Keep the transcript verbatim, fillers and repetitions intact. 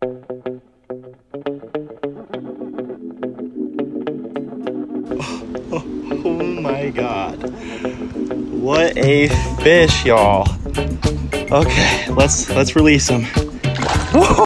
Oh my God. What a fish, y'all. Okay, let's let's release him.